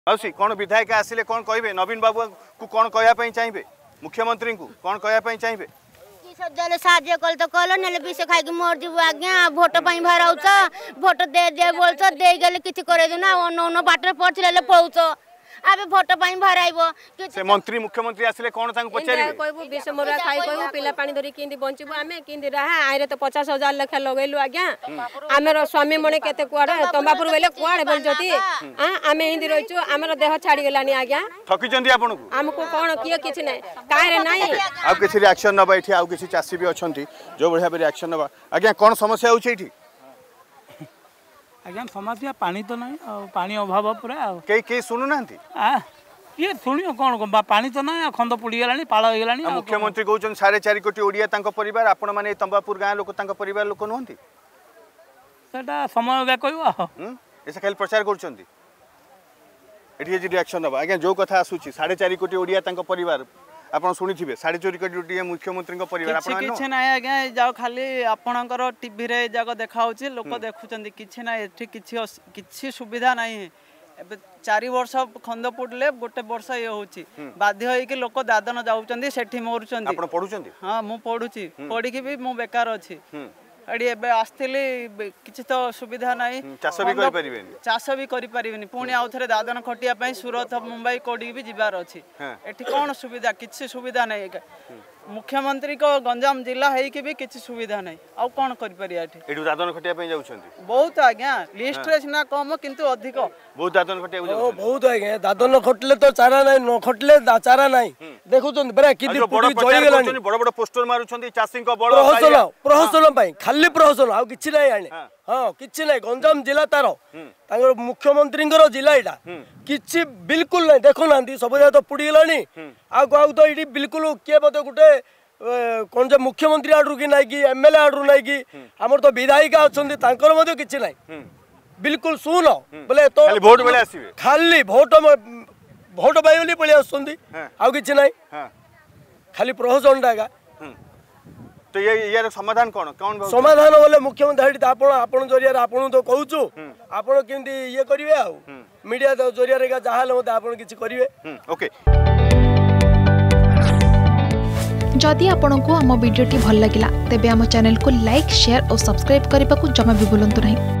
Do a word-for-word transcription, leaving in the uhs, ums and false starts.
मौसी कौन विधायक आसिले कौन कहे नवीन बाबू को कौन कहवाई चाहिए मुख्यमंत्री को कौन कहवाई चाहिए सज्जले साहाଯ୍य कल तो कल ने विष खाई मर जीव आज्ञा भोट भराऊच भोट दे दे बोलछ दे गले किछि करे देना अन्न बाटर पछले पळुछ आबे भोट पाई भराइबो से मंत्री मुख्यमंत्री आसिले कोन तांग पचारिबे कहबो विष मोरा खाई कहबो पिला पानी धरी किंदी बंचिबो आमे किंदी रहा आइरे तो पचास हजार लेखा लगैलु आज्ञा आमेर स्वामी मने केते कुआडे तंबापुर गले कुआडे बोलजती हां आमे हिंदी रहिछु आमेर देह छाडी गेलानी आज्ञा ठकी जंदी आपन को हमको कोन कियो किछि नै काहे रे नाही आ किछि रिएक्शन नबा एठी आ किछि चासी भी अछंती जो बढ़िया रिएक्शन नबा आज्ञा कोन समस्या होछि एठी आज्ञा समस्या पानी तो नहीं पानी अभाव पूरा कई कई सुनु नांती ये शुणियो कौन पानी तो ना खंद पुड़ी गलानी पाल हो गलानी मुख्यमंत्री कहउछन साढ़े चार कोटी ओडिया तांको परिवार आपण माने तंबापुर गां लोक तांको परिवार लोक नहंती सेटा समय गा कहबो हम ऐसे खाली प्रचार करछंती एठी जे रिएक्शन नबा आज्ञा जो कथा आसुची साढ़े चार कोटी ओडिया तांको परिवार आपण सुनिथिबे साढ़े चार कोटी मुख्यमंत्री को परिवार आपण किछि नै आज्ञा जाओ खाली आपणकर टीवी रे जाको देखाउची लोक देखुचंदी किछि नै एठी किछि किछि सुविधा नै एबे चार वर्ष खंद पुडले गोटे वर्ष ये होची बाध्य होई कि लोक दादन जाउचंदी सेठी मोरुचंदी आपण पढुचंदी हां मु पढुची पढी कि भी मु बेकार अछि अड़ी एबे आस्थिली किछि तो सुविधा नै चाष भी करि परिबेनी चाष भी करि परिबेनी पुणी आउ थरे दादन खटिया पई सूरत मुंबई कोडी भी जिबार अछि एठी कोन सुविधा किछि सुविधा नै मुख्यमंत्री को गंजाम जिला है कि भी किछि सुविधा नै आ कोन करि परिया एठी एडु दादन खटिया पई जाउछंती बहुत आज्ञा लिस्ट रे ना कम किंतु अधिक बहुत दादन खटिया जाउछंती बहुत आज्ञा दादन खटले तो चारा नै न खटले चारा नै देखुछन बरा कि पुडी जळी गेलानी बड़ बड़ पोस्टर मारुछंती चासी को बड़ प्रहसन प्रहसन पई खाली प्रहसन आ किछि नै आने हां किछि नै गंजाम जिला तारो तांगर मुख्यमंत्री जिला एटा किछि बिल्कुल नै देखो नांदी सब जगह तो पुडी गेलानी आ गाउ तो इडी बिल्कुल के बते गुटे कोन जे मुख्यमंत्री आडरू की नै कि एमएलए आडरू नै कि हमर तो विधायिका अछंती तांकर मध्ये किछि नै बिल्कुल सुन बोले तो खाली वोट बेले आसीबे खाली वोट वोट बायोली पळे आछंती आ किछि नै खाली प्रहसन डागा तो ये यार समाधान कोन कोन समाधान बोले मुख्यमंत्री आपण आपण जरिया आपण तो कहूछु आपण केंदी ये करिवे आ मीडिया जरिया रे जहाल मते आपण किछि करिवे ओके जदि आपंक आम भिडी भल लगा तेब आम चैनल को लाइक शेयर और सब्सक्राइब करने को जमा भी भूलु नहीं।